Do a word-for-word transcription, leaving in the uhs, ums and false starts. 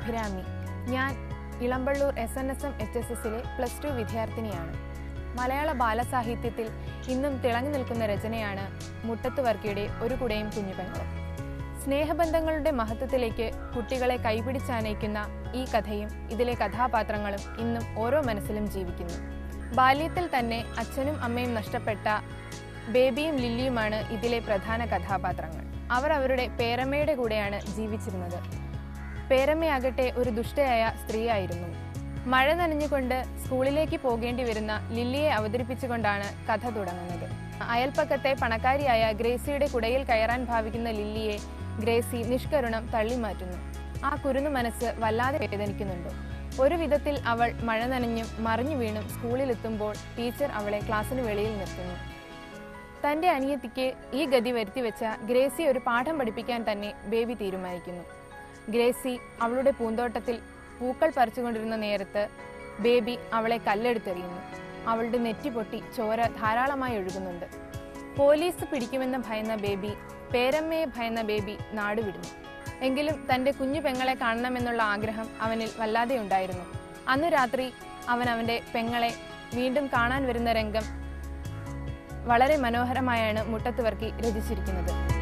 അഭിരാമി. ഞാൻ Elampalloor S N S M H S എസിലെ plus two വിദ്യാർത്ഥിനിയാണ്. മലയാള ബാലസാഹിത്യത്തിൽ ഇന്നും തിളങ്ങി നിൽക്കുന്ന രചനയാണ് മുട്ടത്ത് വർക്കിയുടെ ഒരു കുടയും കുഞ്ഞുപെങ്ങളും. സ്നേഹബന്ധങ്ങളുടെ മഹത്വത്തിലേക്ക് കുട്ടികളെ കൈപിടിച്ചാനയിക്കുന്ന ഈ കഥയും ഇതിലെ കഥാപാത്രങ്ങളും ഇന്നും ഓരോ മനസ്സിലും ജീവിക്കുന്നു. ബാല്യത്തിൽ തന്നെ അച്ഛനും അമ്മയും നഷ്ടപ്പെട്ട ബേബിയും ലില്ലിയുമാണ് ഇതിലെ പ്രധാന കഥാപാത്രങ്ങൾ. അവർ അവരുടെ പേരമ്മയുടെ കൂടെയാണ് ജീവിച്ചിരുന്നത്. പേരമ്മയാകട്ടെ ഒരു ദുഷ്ടയായ സ്ത്രീയായിരുന്നു. മഴ നനഞ്ഞുകൊണ്ട് സ്കൂളിലേക്ക് പോകേണ്ടി വരുന്ന ലില്ലിയെ അവതരിപ്പിച്ചുകൊണ്ടാണ് കഥ തുടങ്ങുന്നത്. അയൽപ്പക്കത്തെ പണക്കാരിയായ ഗ്രേസിയുടെ കുടയിൽ കയറാൻ ഭാവിക്കുന്ന ലില്ലിയെ ഗ്രേസി നിഷ്കരുണം തള്ളിമാറ്റുന്നു. ആ കുരുന്നു മനസ്സ് വല്ലാതെ വേദനിക്കുന്നുണ്ട്. ഒരു വിധത്തിൽ അവൾ മഴ നനഞ്ഞും മറിഞ്ഞു വീണും സ്കൂളിലെത്തുമ്പോൾ ടീച്ചർ അവളെ ക്ലാസ്സിന് വെളിയിൽ നിർത്തുന്നു. തൻ്റെ അനിയത്തിക്ക് ഈ ഗതി വരുത്തിവെച്ച ഗ്രേസി ഒരു പാഠം പഠിപ്പിക്കാൻ തന്നെ ബേബി തീരുമാനിക്കുന്നു. ഗ്രേസി അവളുടെ പൂന്തോട്ടത്തിൽ പൂക്കൾ പറിച്ചുകൊണ്ടിരുന്ന നേരത്ത് ബേബി അവളെ കല്ലെടുത്തെറിയുന്നു. അവളുടെ നെറ്റി പൊട്ടി ചോര ധാരാളമായി ഒഴുകുന്നുണ്ട്. പോലീസ് പിടിക്കുമെന്ന് ഭയന്ന ബേബി, പേരമ്മയെ ഭയന്ന ബേബി നാടുവിടുന്നു. എങ്കിലും തൻ്റെ കുഞ്ഞു പെങ്ങളെ കാണണമെന്നുള്ള ആഗ്രഹം അവനിൽ വല്ലാതെ ഉണ്ടായിരുന്നു. അന്നു രാത്രി അവൻ അവൻ്റെ പെങ്ങളെ വീണ്ടും കാണാൻ വരുന്ന രംഗം വളരെ മനോഹരമായാണ് മുട്ടത്ത് വർക്കി രചിച്ചിരിക്കുന്നത്.